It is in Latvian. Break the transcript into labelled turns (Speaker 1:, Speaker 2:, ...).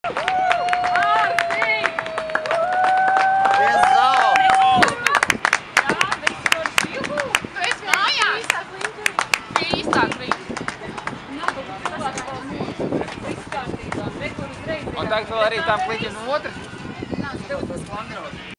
Speaker 1: Un tagad vēl arī tām kliņķiem no otras.